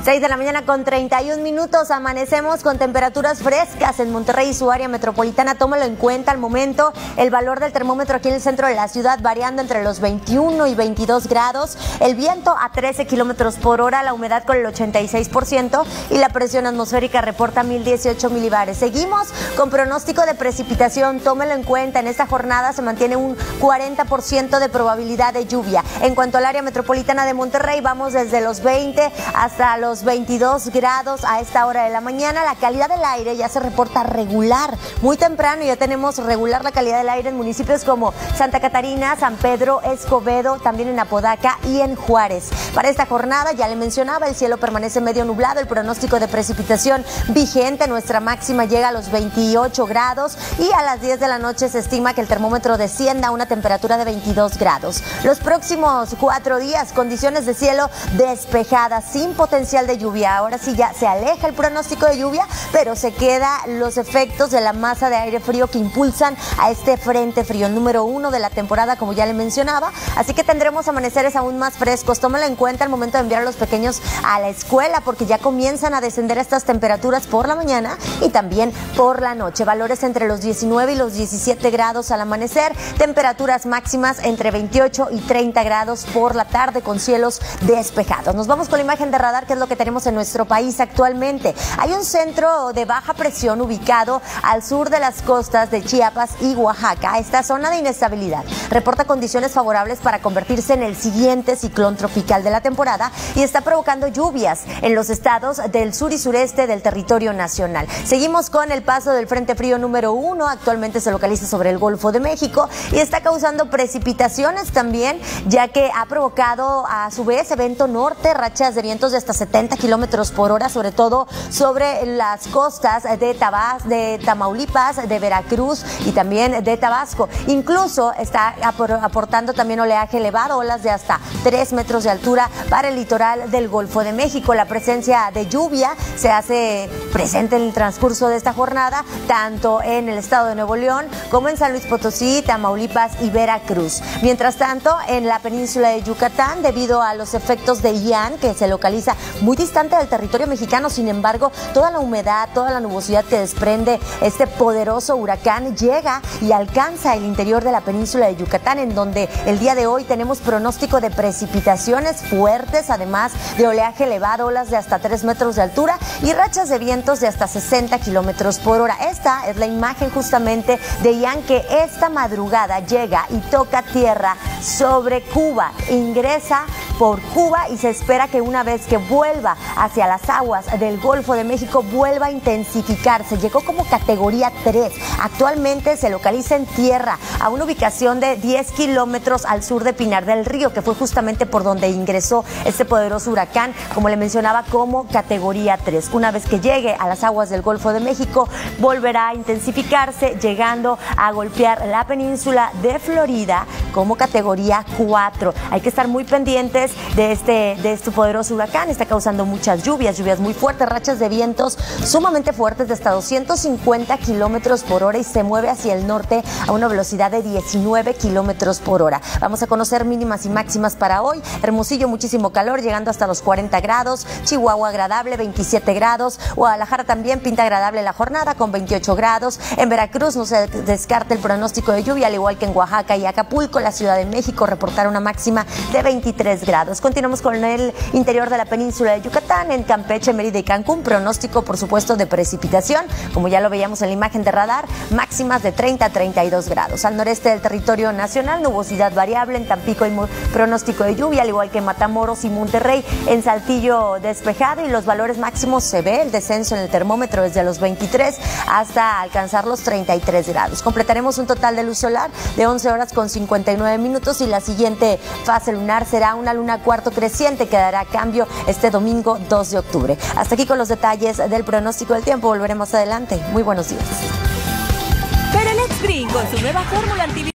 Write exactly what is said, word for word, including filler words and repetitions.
seis de la mañana con treinta y un minutos, amanecemos con temperaturas frescas en Monterrey y su área metropolitana. Tómalo en cuenta al momento, el valor del termómetro aquí en el centro de la ciudad variando entre los veintiuno y veintidós grados, el viento a trece kilómetros por hora, la humedad con el ochenta y seis por ciento y la presión atmosférica reporta mil dieciocho milibares. Seguimos con pronóstico de precipitación, tómelo en cuenta, en esta jornada se mantiene un cuarenta por ciento de probabilidad de lluvia. En cuanto al área metropolitana de Monterrey, vamos desde los veinte hasta los veintidós grados a esta hora de la mañana. La calidad del aire ya se reporta regular. Muy temprano ya tenemos regular la calidad del aire en municipios como Santa Catarina, San Pedro, Escobedo, también en Apodaca y en Juárez. Para esta jornada, ya le mencionaba, el cielo permanece medio nublado, el pronóstico de precipitación vigente, nuestra máxima llega a los veintiocho grados y a las diez de la noche se estima que el termómetro descienda a una temperatura de veintidós grados. Los próximos cuatro días, condiciones de cielo despejadas, sin potencial de lluvia. Ahora sí ya se aleja el pronóstico de lluvia, pero se quedan los efectos de la masa de aire frío que impulsan a este frente frío número uno de la temporada, como ya le mencionaba. Así que tendremos amaneceres aún más frescos. Tómalo en cuenta al momento de enviar a los pequeños a la escuela, porque ya comienzan a descender estas temperaturas por la mañana y también por la noche. Valores entre los diecinueve y los diecisiete grados al amanecer, temperaturas máximas entre veintiocho y treinta grados por la tarde con cielos despejados. Nos vamos con la imagen de radar, que es lo que tenemos en nuestro país actualmente. Hay un centro de baja presión ubicado al sur de las costas de Chiapas y Oaxaca. Esta zona de inestabilidad reporta condiciones favorables para convertirse en el siguiente ciclón tropical de la temporada y está provocando lluvias en los estados del sur y sureste del territorio nacional. Seguimos con el paso del frente frío número uno, actualmente se localiza sobre el Golfo de México y está causando precipitaciones también, ya que ha provocado a su vez evento norte, rachas de vientos de hasta setenta kilómetros por hora, sobre todo sobre las costas de, Tabas, de Tamaulipas, de Veracruz y también de Tabasco. Incluso está aportando también oleaje elevado, olas de hasta tres metros de altura para el litoral del Golfo de México. La presencia de lluvia se hace presente en el transcurso de esta jornada, tanto en el estado de Nuevo León como en San Luis Potosí, Tamaulipas y Veracruz. Mientras tanto, en la península de Yucatán, debido a los efectos de Ian, que se localiza muy distante del territorio mexicano, sin embargo, toda la humedad, toda la nubosidad que desprende este poderoso huracán llega y alcanza el interior de la península de Yucatán, en donde el día de hoy tenemos pronóstico de precipitaciones fuertes, además de oleaje elevado, olas de hasta tres metros de altura y rachas de vientos de hasta sesenta kilómetros por hora. Esta es la imagen justamente de Ian, que esta madrugada llega y toca tierra sobre Cuba, ingresa por Cuba y se espera que una vez que vuelva hacia las aguas del Golfo de México vuelva a intensificarse. Llegó como categoría tres. Actualmente se localiza en tierra a una ubicación de diez kilómetros al sur de Pinar del Río, que fue justamente por donde ingresó este poderoso huracán, como le mencionaba, como categoría tres. Una vez que llegue a las aguas del Golfo de México volverá a intensificarse, llegando a golpear la península de Florida como categoría cuatro. Hay que estar muy pendientes de este, de este poderoso huracán. Está causando muchas lluvias, lluvias muy fuertes, rachas de vientos sumamente fuertes de hasta doscientos cincuenta kilómetros por hora y se mueve hacia el norte a una velocidad de diecinueve kilómetros por hora. Vamos a conocer mínimas y máximas para hoy. Hermosillo, muchísimo calor, llegando hasta los cuarenta grados. Chihuahua, agradable, veintisiete grados. Guadalajara también pinta agradable la jornada con veintiocho grados. En Veracruz no se descarta el pronóstico de lluvia, al igual que en Oaxaca y Acapulco. La Ciudad de México reportará una máxima de veintitrés grados. Continuamos con el interior de la península de Yucatán, en Campeche, Mérida y Cancún. Pronóstico, por supuesto, de precipitación, como ya lo veíamos en la imagen de radar, máximas de treinta a treinta y dos grados. Al noreste del territorio nacional, nubosidad variable. En Tampico hay pronóstico de lluvia, al igual que en Matamoros y Monterrey. En Saltillo, despejado y los valores máximos se ve el descenso en el termómetro desde los veintitrés hasta alcanzar los treinta y tres grados. Completaremos un total de luz solar de once horas con cincuenta y nueve minutos y la siguiente fase lunar será una luna cuarto creciente que dará cambio este domingo dos de octubre. Hasta aquí con los detalles del pronóstico del tiempo. Volveremos adelante. Muy buenos días. Perelex Green con su nueva fórmula anti